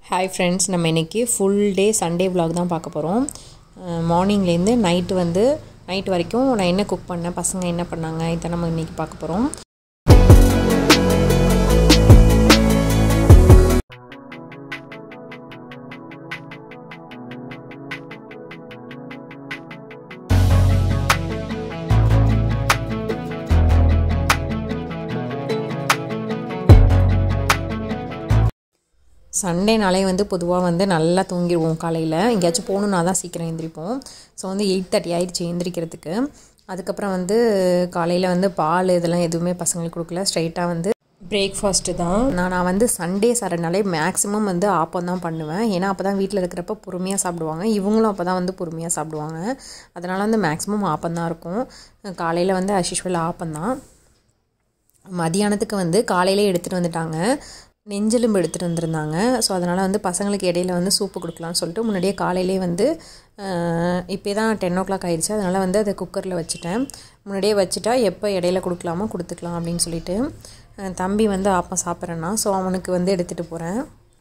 Hi friends, நம்ம இன்னைக்கு full day Sunday vlog தான் பார்க்க போறோம். மார்னிங்ல இருந்து நைட் வரைக்கும் நான் என்ன குக் பண்ணேன், பசங்க என்ன பண்ணாங்க, இத நம்ம இன்னைக்கு பார்க்க போறோம். சண்டே நாளே பொதுவாக நல்லா தூங்கிடுவோம். காலையில் எங்கேயாச்சும் போகணுன்னா தான் சீக்கிரம் எழுந்திரிப்போம். ஸோ 8:30 ஆயிடுச்சு எழுந்திரிக்கிறதுக்கு. அதுக்கப்புறம் காலையில் பால் இதெல்லாம் எதுவுமே பசங்களுக்கு கொடுக்கல. ஸ்ட்ரைட்டாக பிரேக்ஃபாஸ்ட்டு தான். நான் சண்டே சாரனாலே மேக்ஸிமம் ஆப்பம் தான் பண்ணுவேன். ஏன்னா அப்போ தான் வீட்டில் இருக்கிறப்ப பொறுமையாக சாப்பிடுவாங்க. இவங்களும் அப்போ தான் பொறுமையாக சாப்பிடுவாங்க. அதனால் மேக்ஸிமம் ஆப்பம் தான் இருக்கும். காலையில் as usual ஆப்பம் தான். மதியானத்துக்கு காலையிலே எடுத்துகிட்டு வந்துட்டாங்க. நெஞ்செலும்பு எடுத்துகிட்டு வந்திருந்தாங்க. ஸோ அதனால் பசங்களுக்கு இடையில சூப்பு கொடுக்கலான்னு சொல்லிட்டு முன்னாடியே காலையிலே இப்போ தான் 10 o'clock ஆயிடுச்சு. அதனால் அதை குக்கரில் வச்சுட்டேன். முன்னாடியே வச்சுட்டா எப்போ இடையில கொடுக்கலாமோ கொடுத்துக்கலாம் அப்படின்னு சொல்லிட்டு தம்பி ஆப்பம் சாப்பிட்றேன்னா ஸோ அவனுக்கு எடுத்துகிட்டு போகிறேன்.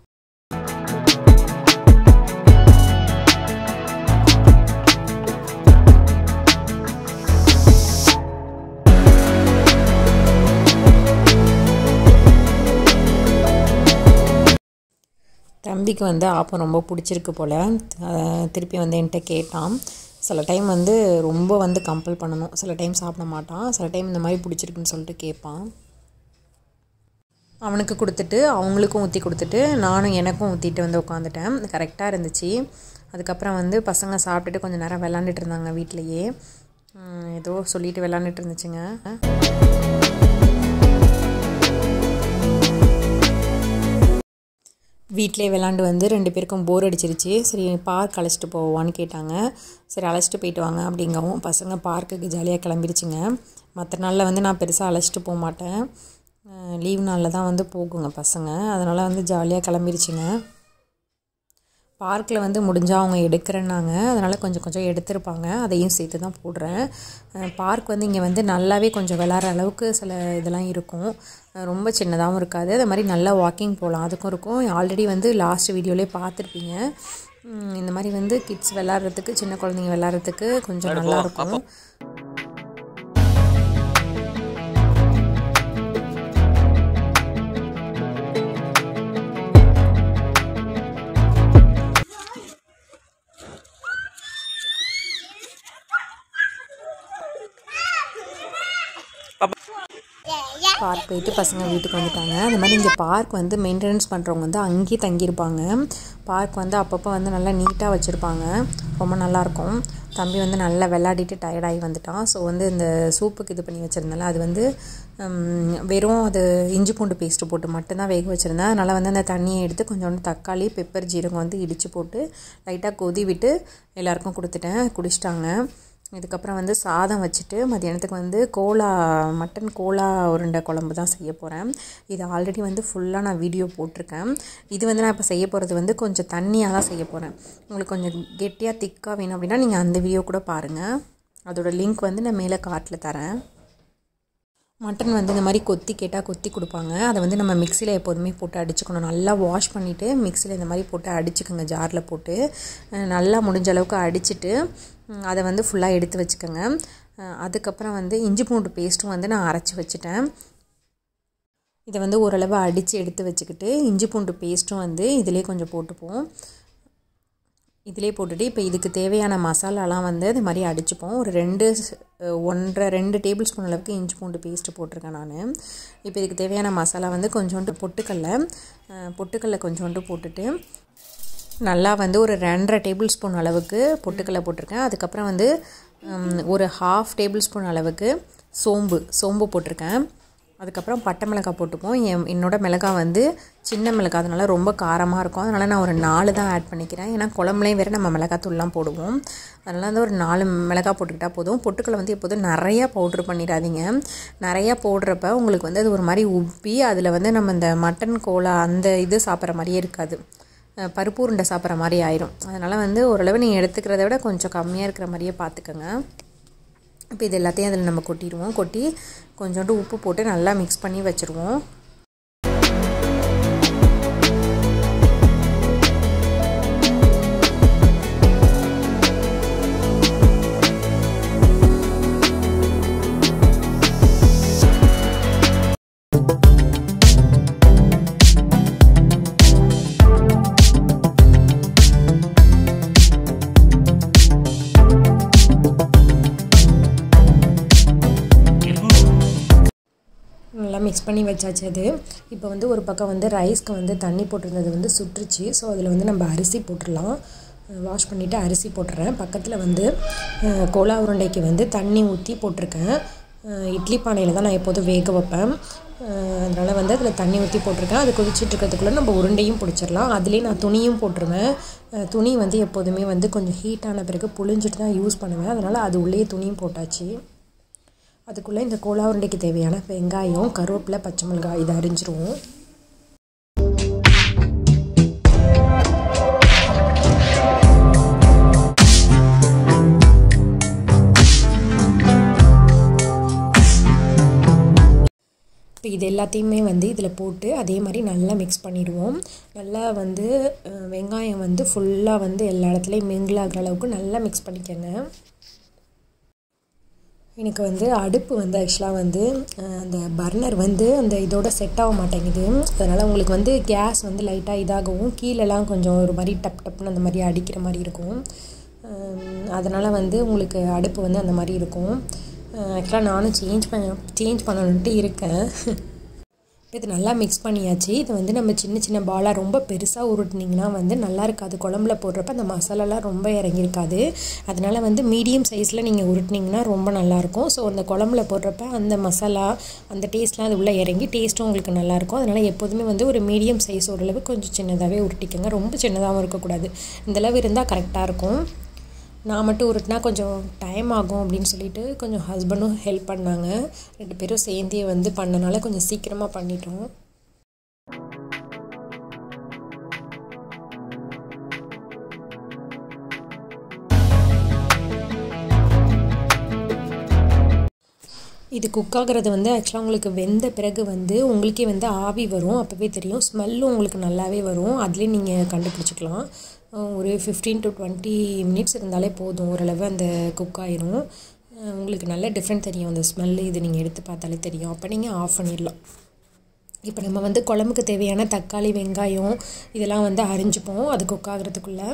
தம்பிக்கு ஆப்பம் ரொம்ப பிடிச்சிருக்கு போல். திருப்பி என்கிட்ட கேட்டான். சில டைம் ரொம்ப கம்பல் பண்ணணும். சில டைம் சாப்பிட மாட்டான். சில டைம் இந்த மாதிரி பிடிச்சிருக்குன்னு சொல்லிட்டு கேட்பான். அவனுக்கு கொடுத்துட்டு அவங்களுக்கும் ஊற்றி கொடுத்துட்டு நானும் எனக்கும் ஊற்றிட்டு உட்காந்துட்டேன். கரெக்டாக இருந்துச்சு. அதுக்கப்புறம் பசங்க சாப்பிட்டுட்டு கொஞ்சம் நேரம் விளாண்டுட்டு இருந்தாங்க. வீட்டிலையே ஏதோ சொல்லிட்டு விளாண்டுட்டு இருந்துச்சுங்க. வீட்டிலே விளாண்டு 2 பேருக்கும் போர் அடிச்சிருச்சு. சரி பார்க் அழைச்சிட்டு போவான்னு கேட்டாங்க. சரி அழைச்சிட்டு போயிட்டு வாங்க அப்படிங்கவும் பசங்க பார்க்குக்கு ஜாலியாக கிளம்பிருச்சுங்க. மற்ற நாளில் நான் பெருசாக அழைச்சிட்டு போக மாட்டேன். லீவ் நாளில் தான் போகுங்க பசங்க. அதனால் ஜாலியாக கிளம்பிருச்சுங்க. பார்க்கில் முடிஞ்சால் அவங்க எடுக்கிறேன்னாங்க. அதனால் கொஞ்சம் எடுத்திருப்பாங்க. அதையும் சேர்த்து தான் போடுறேன். பார்க் இங்கே நல்லாவே கொஞ்சம் விளாட்ற அளவுக்கு சில இதெல்லாம் இருக்கும். ரொம்ப சின்னதாகவும் இருக்காது. அது மாதிரி நல்லா வாக்கிங் போகலாம் அதுக்கும் இருக்கும். ஆல்ரெடி லாஸ்ட் வீடியோலேயே பார்த்துருப்பீங்க. இந்த மாதிரி கிட்ஸ் விளாட்றதுக்கு, சின்ன குழந்தைங்க விளாட்றதுக்கு கொஞ்சம் நல்லாயிருக்கும். பார்க் போயிட்டு பசங்க வீட்டுக்கு வந்துட்டாங்க. அது மாதிரி இங்கே பார்க் மெயின்டெனன்ஸ் பண்ணுறவங்க அங்கேயே தங்கியிருப்பாங்க. பார்க் அப்பப்போ நல்லா நீட்டாக வச்சுருப்பாங்க. ரொம்ப நல்லாயிருக்கும். தம்பி நல்லா விளையாடிட்டு டயர்டாகி வந்துட்டான். ஸோ இந்த சூப்புக்கு இது பண்ணி வச்சுருந்தால அது வெறும் அது இஞ்சி பூண்டு பேஸ்ட்டு போட்டு மட்டும்தான் வேக வச்சுருந்தேன். அதனால் அந்த தண்ணியை எடுத்து கொஞ்சோண்டு தக்காளி, பெப்பர், ஜீரகம் இடித்து போட்டு லைட்டாக கொதி விட்டு எல்லாேருக்கும் கொடுத்துட்டேன். குடிச்சிட்டாங்க. இதுக்கப்புறம் சாதம் வச்சுட்டு மதியானத்துக்கு மட்டன் கோலா உருண்டை குழம்பு தான் செய்ய போகிறேன். இது ஆல்ரெடி ஃபுல்லாக நான் வீடியோ போட்டிருக்கேன். இது நான் இப்போ செய்ய போகிறது கொஞ்சம் தண்ணியாக தான் செய்ய போகிறேன். உங்களுக்கு கொஞ்சம் கெட்டியாக திக்காக வேணும் அப்படின்னா நீங்கள் அந்த வீடியோ கூட பாருங்கள். அதோட லிங்க் நான் மேலே கார்ட்டில் தரேன். மட்டன் இந்த மாதிரி கொத்தி கேட்டால் கொத்தி கொடுப்பாங்க. அதை நம்ம மிக்சியில் எப்போதுமே போட்டு அடிச்சுக்கணும். நல்லா வாஷ் பண்ணிவிட்டு மிக்சியில் இந்த மாதிரி போட்டு அடிச்சுக்கோங்க. ஜாரில் போட்டு நல்லா முடிஞ்ச அளவுக்கு அடிச்சுட்டு அதை ஃபுல்லாக எடுத்து வச்சுக்கோங்க. அதுக்கப்புறம் இஞ்சி பூண்டு பேஸ்ட்டும் நான் அரைச்சி வச்சுட்டேன். இதை ஓரளவு அடித்து எடுத்து வச்சுக்கிட்டு இஞ்சி பூண்டு பேஸ்ட்டும் இதிலே கொஞ்சம் போட்டுப்போம். இதிலே போட்டுட்டு இப்போ இதுக்கு தேவையான மசாலாலாம் இது மாதிரி அடிச்சுப்போம். ஒரு 2 டேபிள் ஸ்பூன் அளவுக்கு இஞ்சி பூண்டு பேஸ்ட்டு போட்டிருக்கேன் நான். இப்போ இதுக்கு தேவையான மசாலா கொஞ்சோண்டு பொட்டுக்கல்லை கொஞ்சோண்டு போட்டுட்டு நல்லா ஒரு 2.5 டேபிள் ஸ்பூன் அளவுக்கு பொட்டுக்கல்லை போட்டிருக்கேன். அதுக்கப்புறம் ஒரு 1/2 டேபிள் ஸ்பூன் அளவுக்கு சோம்பு போட்டிருக்கேன். அதுக்கப்புறம் பட்டை மிளகாய் போட்டுப்போம். என்னோட மிளகாய் சின்ன மிளகாய், அதனால் ரொம்ப காரமாக இருக்கும். அதனால் நான் ஒரு 4 தான் ஆட் பண்ணிக்கிறேன். ஏன்னா குழம்புலையும் வேறு நம்ம மிளகாத்தூள்லாம் போடுவோம். அதனால் ஒரு 4 மிளகாய் போட்டுக்கிட்டால் போதும். பொட்டுக்கல்லை எப்போதும் நிறையா பவுட்ரு பண்ணிடாதீங்க. நிறையா போடுறப்ப உங்களுக்கு அது ஒரு மாதிரி உப்பி அதில் நம்ம இந்த மட்டன் கோலா அந்த இது சாப்பிட்ற மாதிரியே இருக்காது. பருப்பு உருண்டை சாப்பிட்ற மாதிரி ஆயிரும். அதனால் ஓரளவு நீங்கள் எடுத்துக்கிறத விட கொஞ்சம் கம்மியாக இருக்கிற மாதிரியே பார்த்துக்கோங்க. இப்போ இது எல்லாத்தையும் அதில் நம்ம கொட்டிடுவோம். கொட்டி கொஞ்சோண்டு உப்பு போட்டு நல்லா மிக்ஸ் பண்ணி வச்சுருவோம். மிக்ஸ் பண்ணி வச்சாச்சு அது. இப்போ வந்து ஒரு பக்கம் வந்து ரைஸ்க்கு வந்து தண்ணி போட்டிருந்தது வந்து சுற்றுச்சு. ஸோ அதில் வந்து நம்ம அரிசி போட்டுடலாம். வாஷ் பண்ணிவிட்டு அரிசி போட்டுறேன். பக்கத்தில் வந்து கோலா உருண்டைக்கு வந்து தண்ணி ஊற்றி போட்டிருக்கேன். இட்லி பானையில் தான் நான் எப்போதும் வேக வைப்பேன். அதனால் வந்து அதில் தண்ணி ஊற்றி போட்டிருக்கேன். அது கொதிச்சிட்ருக்கிறதுக்குள்ளே நம்ம உருண்டையும் பிடிச்சிடலாம். அதுலேயே நான் துணியும் போட்டுருவேன். துணி வந்து எப்போதுமே வந்து கொஞ்சம் ஹீட்டான பிறகு புழிஞ்சிட்டு தான் யூஸ் பண்ணுவேன். அதனால் அது உள்ளே துணியும் போட்டாச்சு. அதுக்குள்ளே இந்த கோலா உருண்டைக்கு தேவையான வெங்காயம், கருவேப்பிலை, பச்சை மிளகாய் இதை அரிஞ்சிருவோம். இப்போ இது எல்லாத்தையுமே வந்து இதில் போட்டு அதே மாதிரி நல்லா மிக்ஸ் பண்ணிடுவோம். நல்லா வந்து வெங்காயம் வந்து ஃபுல்லாக வந்து எல்லா இடத்துலையும் மிங்கிள் ஆகிற அளவுக்கு நல்லா மிக்ஸ் பண்ணிக்கோங்க. எனக்கு வந்து அடுப்பு வந்து ஆக்சுவலாக வந்து அந்த பர்னர் வந்து அந்த இதோட செட் ஆக மாட்டேங்குது. அதனால் உங்களுக்கு வந்து கேஸ் வந்து லைட்டாக இதாகவும் கீழெல்லாம் கொஞ்சம் ஒரு மாதிரி டப் டப்னு அந்த மாதிரி அடிக்கிற மாதிரி இருக்கும். அதனால் வந்து உங்களுக்கு அடுப்பு வந்து அந்த மாதிரி இருக்கும். ஆக்சுவலாக நானும் சேஞ்ச் பண்ணணுன்ட்டு இருக்கேன். இது நல்லா மிக்ஸ் பண்ணியாச்சு. இது வந்து நம்ம சின்ன சின்ன பாலாக ரொம்ப பெருசாக உருட்டினிங்கன்னா வந்து நல்லா இருக்காது. குழம்புல போடுறப்ப அந்த மசாலாலாம் ரொம்ப இறங்கியிருக்காது. அதனால் வந்து மீடியம் சைஸில் நீங்கள் உருட்டினிங்கன்னா ரொம்ப நல்லாயிருக்கும். ஸோ அந்த குழம்புல போடுறப்ப அந்த மசாலா அந்த டேஸ்ட்லாம் அது உள்ளே இறங்கி டேஸ்ட்டும் உங்களுக்கு நல்லாயிருக்கும். அதனால் எப்போதுமே வந்து ஒரு மீடியம் சைஸ் ஓரளவு கொஞ்சம் சின்னதாகவே உருட்டிக்கோங்க. ரொம்ப சின்னதாகவும் இருக்கக்கூடாது. இந்தளவு இருந்தால் கரெக்டாக இருக்கும். நான் மட்டும் உருட்டினா கொஞ்சம் டைம் ஆகும் அப்படின்னு சொல்லிட்டு கொஞ்சம் ஹஸ்பண்டும் ஹெல்ப் பண்ணாங்க. 2 பேரும் சேர்ந்தே வந்து பண்ணனால கொஞ்சம் சீக்கிரமாக பண்ணிட்டோம். இது குக் ஆகிறது வந்து ஆக்சுவலாக உங்களுக்கு வெந்த பிறகு வந்து உங்களுக்கே வந்து ஆவி வரும். அப்போவே தெரியும். ஸ்மெல்லும் உங்களுக்கு நல்லாவே வரும். அதுலேயே நீங்கள் கண்டுபிடிச்சிக்கலாம். ஒரு 15 to 20 minutes இருந்தாலே போதும். ஓரளவு அந்த குக் ஆயிரும். உங்களுக்கு நல்ல டிஃப்ரெண்ட் தெரியும். அந்த ஸ்மெல்லு இது நீங்கள் எடுத்து பார்த்தாலே தெரியும். அப்போ நீங்கள் ஆஃப் பண்ணிடலாம். இப்போ நம்ம வந்து குழம்புக்கு தேவையான தக்காளி, வெங்காயம் இதெல்லாம் வந்து அரிஞ்சுப்போம் அது குக் ஆகிறதுக்குள்ளே.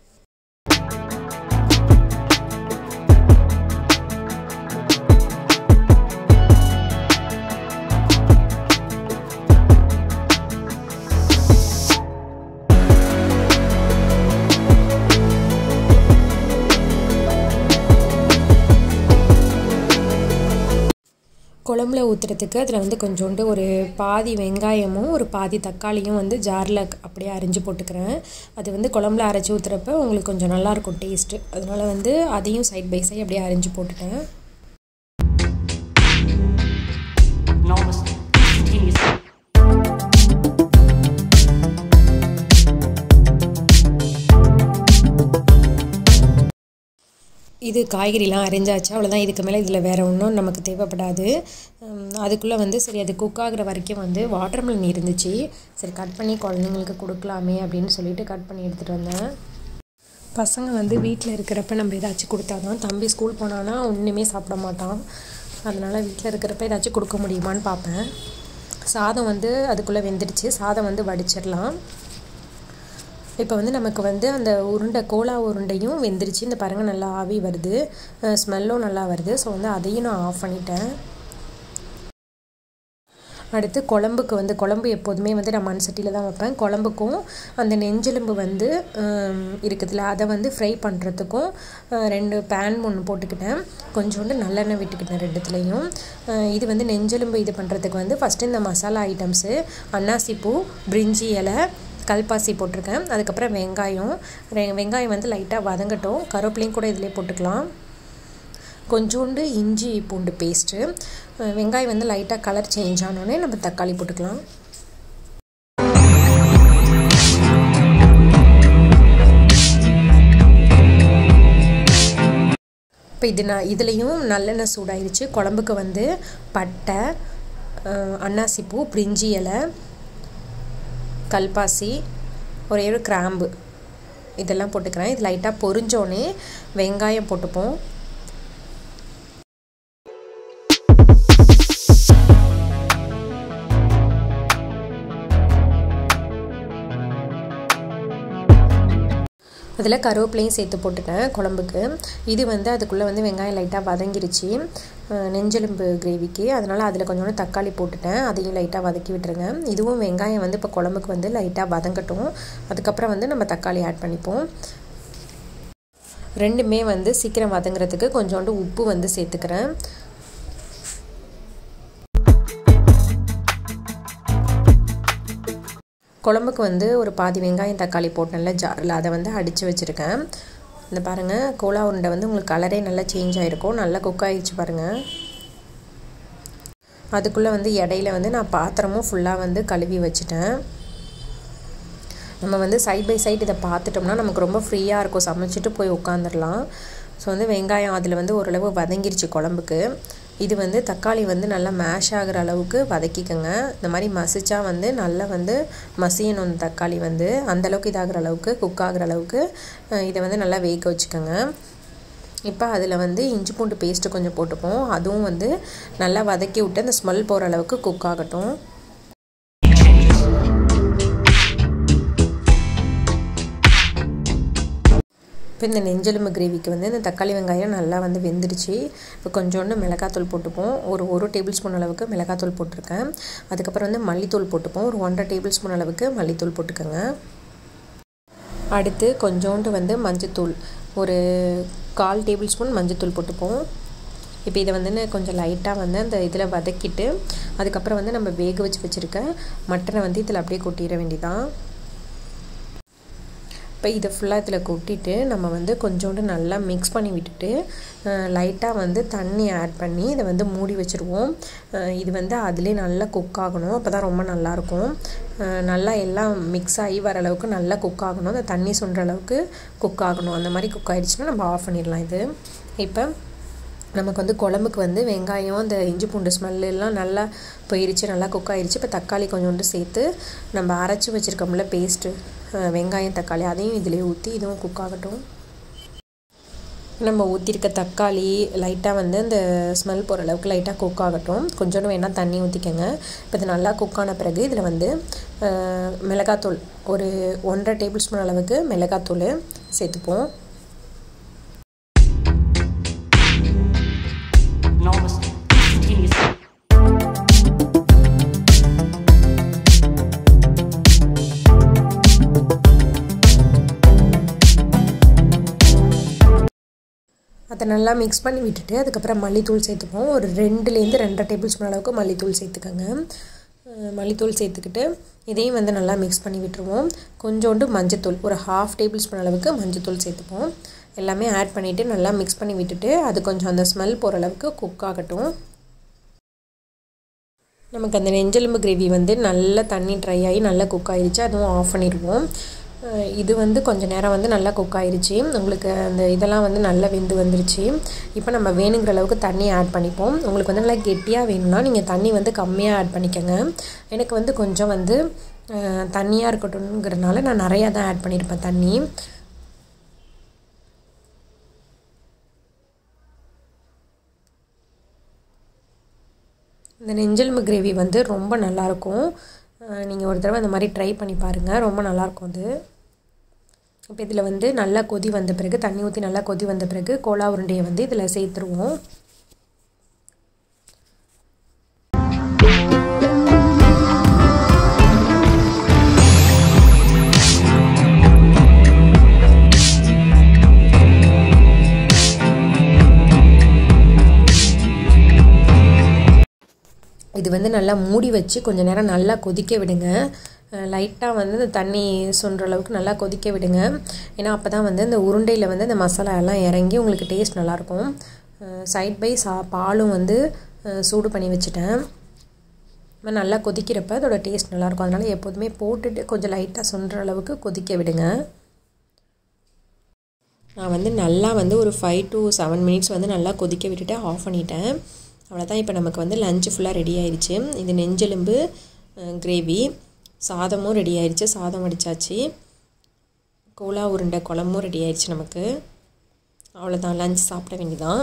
குழம்புல ஊற்றுறதுக்கு அதில் வந்து கொஞ்சோண்டு ஒரு பாதி வெங்காயமும் ஒரு பாதி தக்காளியும் வந்து ஜாரில் அப்படியே அரிஞ்சு போட்டுக்கிறேன். அது வந்து குழம்புல அரைச்சி ஊற்றுறப்ப உங்களுக்கு கொஞ்சம் நல்லாயிருக்கும் டேஸ்ட்டு. அதனால் வந்து அதையும் சைட் பை சைட் அப்படியே அரிஞ்சு போட்டுட்டேன். இது காய்கறிலாம் அரிஞ்சாச்சு. அவ்வளோதான். இதுக்கு மேலே இதில் வேறு ஒன்றும் நமக்கு தேவைப்படாது. அதுக்குள்ளே வந்து சரி அது குக் ஆகிற வரைக்கும் வந்து வாட்டர்மெலன் இருந்துச்சு. சரி கட் பண்ணி குழந்தைங்களுக்கு கொடுக்கலாமே அப்படின்னு சொல்லிட்டு கட் பண்ணி எடுத்துகிட்டு வந்தேன். பசங்க வந்து வீட்டில் இருக்கிறப்ப நம்ம ஏதாச்சும் கொடுத்தா தான். தம்பி ஸ்கூல் போனான்னா ஒன்றுமே சாப்பிட மாட்டான். அதனால் வீட்டில் இருக்கிறப்ப ஏதாச்சும் கொடுக்க முடியுமான்னு பார்ப்பேன். சாதம் வந்து அதுக்குள்ளே வெந்துடுச்சு. சாதம் வந்து வடிச்சிடலாம். இப்போ வந்து நமக்கு வந்து அந்த உருண்டை கோலா உருண்டையும் வெந்துருச்சு. இந்த பாருங்கள் நல்லா ஆவி வருது. ஸ்மெல்லும் நல்லா வருது. ஸோ வந்து அதையும் நான் ஆஃப் பண்ணிட்டேன். அடுத்து குழம்புக்கு வந்து குழம்பு எப்போதுமே வந்து நான் மண் சட்டியில் தான் வைப்பேன். குழம்புக்கும் அந்த நெஞ்செலும்பு வந்து இருக்குதுல்ல அதை வந்து ஃப்ரை பண்ணுறதுக்கும் 2 பேன் 1 போட்டுக்கிட்டேன். கொஞ்சோண்டு நல்லெண்ணெய் விட்டுக்கிட்டேன் 2துலேயும். இது வந்து நெஞ்செலும்பு இது பண்ணுறதுக்கு வந்து ஃபஸ்ட்டு இந்த மசாலா ஐட்டம்ஸு அன்னாசிப்பூ, பிரிஞ்சி இலை, கல்பாசி போட்டிருக்கேன். அதுக்கப்புறம் வெங்காயம் வந்து லைட்டாக வதங்கட்டும். கருவேப்பிலையும் கூட இதிலே போட்டுக்கலாம். கொஞ்சோண்டு இஞ்சி பூண்டு பேஸ்ட்டு. வெங்காயம் வந்து லைட்டாக கலர் சேஞ்ச் ஆனோடனே நம்ம தக்காளி போட்டுக்கலாம். இப்போ இதுலேயும் நல்லெண்ணெய் சூடாயிடுச்சு. குழம்புக்கு வந்து பட்டை, அன்னாசிப்பூ, பிரிஞ்சி இலை, கல்பாசி, ஒரே ஒரு கிராம்பு இதெல்லாம் போட்டுக்கிறேன். இது லைட்டாக பொரிஞ்சோடனே வெங்காயம் போட்டுப்போம். அதில் கருவேப்பிலையும் சேர்த்து போட்டுட்டேன் குழம்புக்கு. இது வந்து அதுக்குள்ளே வந்து வெங்காயம் லைட்டாக வதங்கிருச்சு. நெஞ்செலும்பு கிரேவிக்கு. அதனால் அதில் கொஞ்சோண்டு தக்காளி போட்டுட்டேன். அதையும் லைட்டாக வதக்கி விட்டுருங்க. இதுவும் வெங்காயம் வந்து இப்போ குழம்புக்கு வந்து லைட்டாக வதங்கட்டும். அதுக்கப்புறம் வந்து நம்ம தக்காளி ஆட் பண்ணிப்போம். ரெண்டுமே வந்து சீக்கிரம் வதங்குறதுக்கு கொஞ்சோண்டு உப்பு வந்து சேர்த்துக்கிறேன். குழம்புக்கு வந்து ஒரு பாதி வெங்காயம் தக்காளி போட்டேன்ல ஜாரில், அதை வந்து அடித்து வச்சுருக்கேன். இந்த பாருங்கள், கோலா உருண்டை வந்து உங்களுக்கு கலரே நல்லா சேஞ்ச் ஆகிருக்கும். நல்லா குக் ஆகிடுச்சு பாருங்கள். அதுக்குள்ளே வந்து இடையில வந்து நான் பாத்திரமும் ஃபுல்லாக வந்து கழுவி வச்சுட்டேன். நம்ம வந்து சைட் பை சைட் இதை பார்த்துட்டோம்னா நமக்கு ரொம்ப ஃப்ரீயாக இருக்கும், சமைச்சிட்டு போய் உட்காந்துடலாம். ஸோ வந்து வெங்காயம் அதில் வந்து ஓரளவு வதங்கிருச்சு குழம்புக்கு. இது வந்து தக்காளி வந்து நல்லா மேஷ் ஆகிற அளவுக்கு வதக்கிக்கோங்க. இந்த மாதிரி மசிச்சா வந்து நல்லா வந்து மசியணும். இந்த தக்காளி வந்து அந்தளவுக்கு இதாகிற அளவுக்கு, குக் ஆகிற அளவுக்கு இதை வந்து நல்லா வேக வச்சுக்கோங்க. இப்போ அதில் வந்து இஞ்சி பூண்டு பேஸ்ட்டு கொஞ்சம் போட்டுப்போம். அதுவும் வந்து நல்லா வதக்கி விட்டு அந்த ஸ்மெல் போகிற அளவுக்கு குக் ஆகட்டும். இப்போ இந்த நெஞ்செலும்பு கிரேவிக்கு வந்து இந்த தக்காளி வெங்காயம் நல்லா வந்து வெந்துடுச்சு. இப்போ கொஞ்சோண்டு மிளகாத்தூள் போட்டுப்போம். ஒரு டேபிள் ஸ்பூன் அளவுக்கு மிளகாத்தூள் போட்டிருக்கேன். அதுக்கப்புறம் வந்து மல்லித்தூள் போட்டுப்போம். ஒரு 1.5 டேபிள் ஸ்பூன் அளவுக்கு மல்லித்தூள் போட்டுக்கோங்க. அடுத்து கொஞ்சோண்டு வந்து மஞ்சத்தூள், ஒரு 1/4 டேபிள் ஸ்பூன் மஞ்சத்தூள் போட்டுப்போம். இப்போ இதை வந்து கொஞ்சம் லைட்டாக வந்து அந்த இதில் வதக்கிட்டு அதுக்கப்புறம் வந்து நம்ம வேக வச்சுருக்க மட்டனை வந்து இதில் அப்படியே கொட்டிட வேண்டியதான். இப்போ இதை ஃபுல்லாக இதில் கொட்டிட்டு நம்ம வந்து கொஞ்சோண்டு நல்லா மிக்ஸ் பண்ணி விட்டுட்டு லைட்டாக வந்து தண்ணி ஆட் பண்ணி இதை வந்து மூடி வச்சுருவோம். இது வந்து அதிலே நல்லா குக் ஆகணும். அப்போ தான் ரொம்ப நல்லாயிருக்கும். நல்லா எல்லாம் மிக்ஸ் ஆகி வர அளவுக்கு நல்லா குக் ஆகணும். அந்த தண்ணி சுண்டுற அளவுக்கு குக் ஆகணும். அந்த மாதிரி குக் ஆகிடுச்சுன்னா நம்ம ஆஃப் பண்ணிடலாம். இது இப்போ நமக்கு வந்து குழம்புக்கு வந்து வெங்காயம், இந்த இஞ்சி பூண்டு ஸ்மெல் எல்லாம் நல்லா போயிடுச்சு, நல்லா குக் ஆகிடுச்சு. இப்போ தக்காளி கொஞ்சோண்டு சேர்த்து நம்ம அரைச்சி வச்சுருக்கோம்ல பேஸ்ட்டு, வெங்காயம் தக்காளி, அதையும் இதிலே ஊற்றி இதுவும் குக் ஆகட்டும். நம்ம ஊற்றிருக்க தக்காளி லைட்டாக வந்து அந்த ஸ்மெல் போகிற அளவுக்கு லைட்டாக குக் ஆகட்டும். கொஞ்சோண்டு வேணால் தண்ணி ஊற்றிக்கோங்க. இப்போ இது நல்லா குக் ஆன பிறகு இதில் வந்து மிளகாத்தூள், ஒரு 1.5 டேபிள் ஸ்பூன் அளவுக்கு மிளகாத்தூள் சேர்த்துப்போம். அதை நல்லா மிக்ஸ் பண்ணி விட்டுட்டு அதுக்கப்புறம் மல்லித்தூள் சேர்த்துப்போம். ஒரு 2லேருந்து 2.5 டேபிள் ஸ்பூன் அளவுக்கு மல்லித்தூள் சேர்த்துக்கோங்க. மல்லித்தூள் சேர்த்துக்கிட்டு இதையும் வந்து நல்லா மிக்ஸ் பண்ணி விட்டுருவோம். கொஞ்சோண்டு மஞ்சத்தூள், ஒரு 1/2 டேபிள் ஸ்பூன் அளவுக்கு மஞ்சத்தூள் சேர்த்துப்போம். எல்லாமே ஆட் பண்ணிவிட்டு நல்லா மிக்ஸ் பண்ணி விட்டுட்டு அது கொஞ்சம் அந்த ஸ்மெல் போகிற அளவுக்கு குக் ஆகட்டும். நமக்கு அந்த நெஞ்செலும்பு கிரேவி வந்து நல்லா தண்ணி ட்ரை ஆகி நல்லா குக் ஆகிடுச்சு. அதுவும் ஆஃப் பண்ணிடுவோம். இது வந்து கொஞ்சம் நேரம் வந்து நல்லா குக் ஆகிடுச்சு. உங்களுக்கு அந்த இதெல்லாம் வந்து நல்லா வெந்து வந்துருச்சு. இப்போ நம்ம வேணுங்கிற அளவுக்கு தண்ணி ஆட் பண்ணிப்போம். உங்களுக்கு வந்து நல்லா கெட்டியாக வேணும்னா நீங்கள் தண்ணி வந்து கம்மியாக ஆட் பண்ணிக்கோங்க. எனக்கு வந்து கொஞ்சம் வந்து தண்ணியாக இருக்கட்டும்ங்கிறதுனால நான் நிறையா தான் ஆட் பண்ணியிருப்பேன் தண்ணி. இந்த நெஞ்செலும்பு கிரேவி வந்து ரொம்ப நல்லாயிருக்கும். நீங்கள் ஒரு தடவை அந்த மாதிரி ட்ரை பண்ணி பாருங்கள், ரொம்ப நல்லாயிருக்கும் அது. இப்போ இதில் வந்து நல்லா கொதி வந்த பிறகு, தண்ணி ஊற்றி நல்லா கொதி வந்த பிறகு கோலா உருண்டையை வந்து இதில் சேர்த்துருவோம். இது வந்து நல்லா மூடி வச்சு கொஞ்சம் நேரம் நல்லா கொதிக்க விடுங்க. லைட்டாக வந்து இந்த தண்ணி சுண்டுற அளவுக்கு நல்லா கொதிக்க விடுங்க. ஏன்னா அப்போ தான் வந்து இந்த உருண்டையில் வந்து இந்த மசாலா எல்லாம் இறங்கி உங்களுக்கு டேஸ்ட் நல்லாயிருக்கும். சைட் பை பாலும் வந்து சூடு பண்ணி வச்சுட்டேன். நல்லா கொதிக்கிறப்ப அதோட டேஸ்ட் நல்லாயிருக்கும். அதனால் எப்போதுமே போட்டுட்டு கொஞ்சம் லைட்டாக சுண்டுற அளவுக்கு கொதிக்க விடுங்க. நான் வந்து நல்லா வந்து ஒரு 5 to 7 மினிட்ஸ் வந்து நல்லா கொதிக்க விட்டுட்டு ஆஃப் பண்ணிட்டேன். அவ்வளோதான். இப்போ நமக்கு வந்து லஞ்சு ஃபுல்லாக ரெடி ஆயிடுச்சு. இது நெஞ்செலும்பு கிரேவி, சாதமும் ரெடி ஆயிடுச்சு, சாதம் வடித்தாச்சு, கோலா உருண்டை குழம்பும் ரெடி ஆயிடுச்சு நமக்கு. அவ்வளோதான், லஞ்ச் சாப்பிட வேண்டியதான்.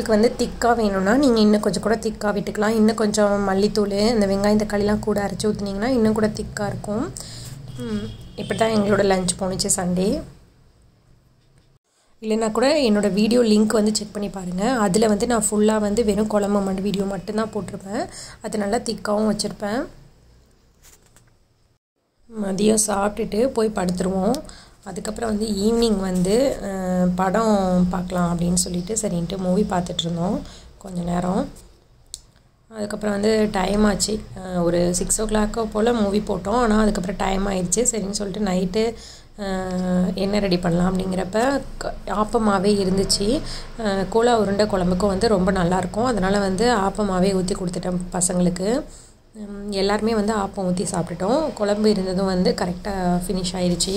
உங்களுக்கு வந்து திக்காக வேணும்னா நீங்கள் இன்னும் கொஞ்சம் கூட திக்காக விட்டுக்கலாம். இன்னும் கொஞ்சம் மல்லித்தூள் இந்த வெங்காயம் தக்காளிலாம் கூட அரைச்சி ஊற்றினீங்கன்னா இன்னும் கூட திக்காக இருக்கும். இப்படி தான் எங்களோட லஞ்ச் போணுச்சு சண்டே. இல்லைனா கூட என்னோடய வீடியோ லிங்க் வந்து செக் பண்ணி பாருங்கள். அதில் வந்து நான் ஃபுல்லாக வந்து வெறும் குழம்பு வீடியோ மட்டும்தான் போட்டிருப்பேன். அது நல்லா திக்காகவும் வச்சுருப்பேன். மதியம் சாப்பிட்டுட்டு போய் படுத்துருவோம். அதுக்கப்புறம் வந்து ஈவினிங் வந்து படம் பார்க்கலாம் அப்படின்னு சொல்லிட்டு சரின்ட்டு மூவி பார்த்துட்ருந்தோம் கொஞ்சம் நேரம். அதுக்கப்புறம் வந்து டைம் ஆச்சு. ஒரு 6 o'clock போல் மூவி போட்டோம். ஆனால் அதுக்கப்புறம் டைம் ஆயிடுச்சு. சரின்னு சொல்லிட்டு நைட்டு என்ன ரெடி பண்ணலாம் அப்படிங்கிறப்ப ஆப்பமாகவே இருந்துச்சு. கோலா உருண்டை குழம்புக்கும் வந்து ரொம்ப நல்லாயிருக்கும். அதனால் வந்து ஆப்பமாகவே ஊற்றி கொடுத்துட்டேன் பசங்களுக்கு. எல்லாருமே வந்து ஆப்பம் ஊற்றி சாப்பிட்டுட்டோம். குழம்பு இருந்ததும் வந்து கரெக்டாக ஃபினிஷ் ஆயிடுச்சு.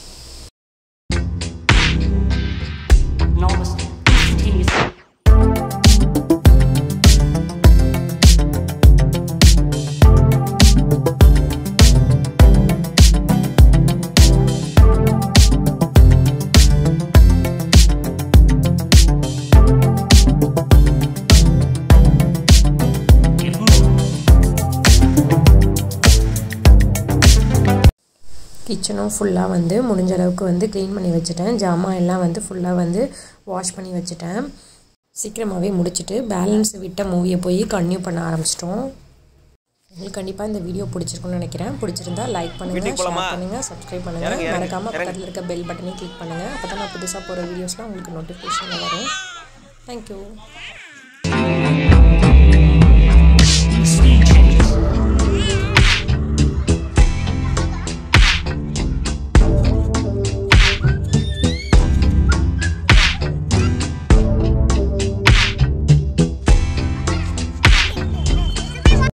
கிச்சனும் ஃபுல்லாக வந்து முடிஞ்ச அளவுக்கு வந்து க்ளீன் பண்ணி வச்சுட்டேன். ஜாமான் எல்லாம் வந்து ஃபுல்லாக வந்து வாஷ் பண்ணி வச்சுட்டேன். சீக்கிரமாகவே முடிச்சுட்டு பேலன்ஸ் விட்ட மூவியை போய் கன்டினியூ பண்ண ஆரம்பிச்சிட்டோம். உங்களுக்கு கண்டிப்பாக இந்த வீடியோ பிடிச்சிருக்குன்னு நினைக்கிறேன். பிடிச்சிருந்தா லைக் பண்ணுங்கள், ஷேர் பண்ணுங்கள், சப்ஸ்கிரைப் பண்ணுங்கள். மறக்காமல் பக்கத்தில் இருக்க பெல் பட்டனையும் கிளிக் பண்ணுங்கள். அப்போ தான் நான் புதுசாக போகிற வீடியோஸ்லாம் உங்களுக்கு நோட்டிஃபிகேஷனில் வரும். தேங்க்யூ.